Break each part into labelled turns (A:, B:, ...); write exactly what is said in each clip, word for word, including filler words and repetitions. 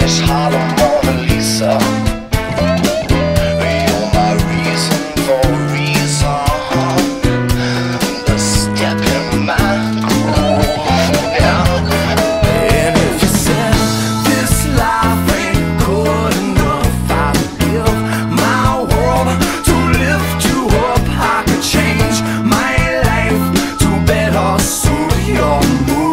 A: Spanish Harlem Mona Lisa. You're my reason for reason. The step in my groove, yeah. And if you said this life ain't good enough, I'd give my world to lift you up. I could change my life to better suit your mood.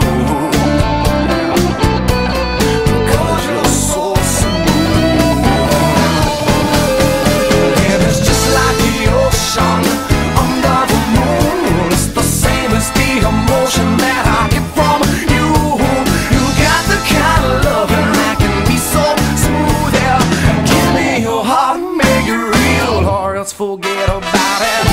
A: Forget about it.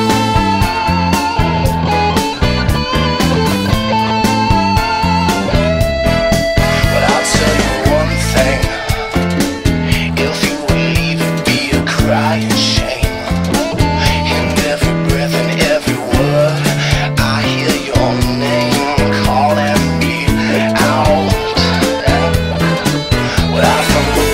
A: But I'll tell you one thing: if you would leave, it'd be a crying shame. In every breath and every word, I hear your name calling me out. Well, I